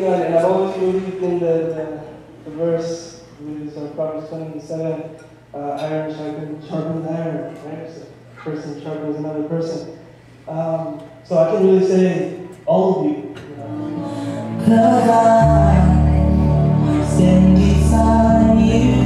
and I've always believed in the verse, which is Proverbs 27, iron sharpens iron, right? So person sharpens another person. So I can really say all of you. Cause I stand beside you.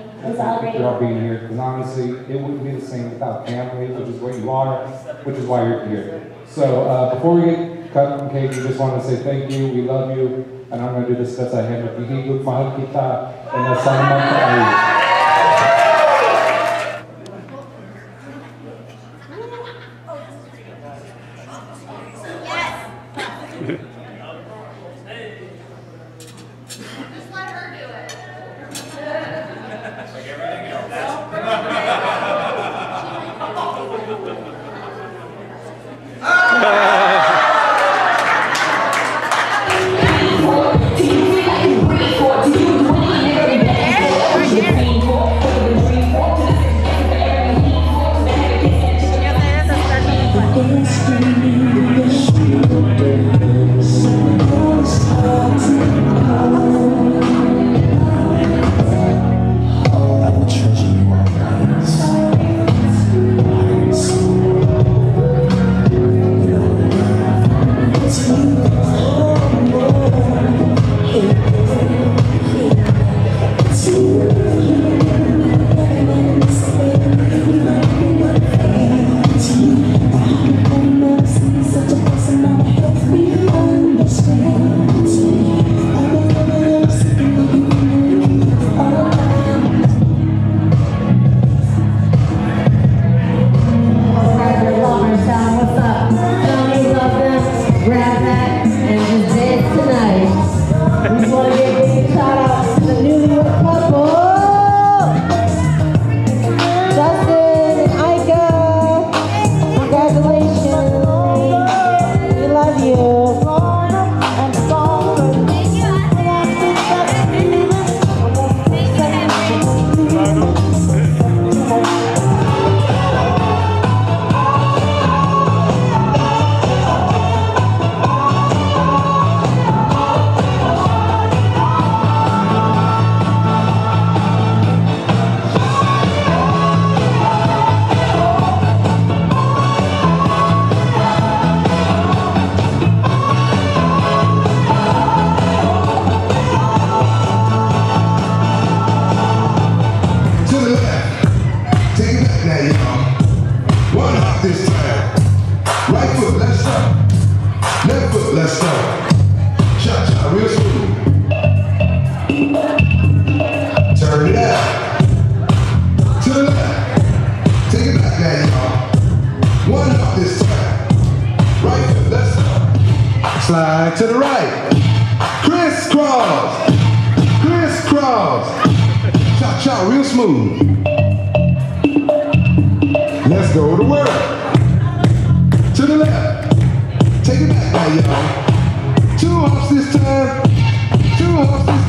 Thank you for all being here, because honestly, it wouldn't be the same without family, which is what you are, which is why you're here. So before we get cut from cake, we just want to say thank you, we love you, and I'm going to do this best I can with you. Higit mahal kita, and salamat kayo. Slide to the right. Crisscross. Crisscross. Cha-cha, real smooth. Let's go to work. To the left. Take it back now, y'all. 2 hops this time. 2 hops this time.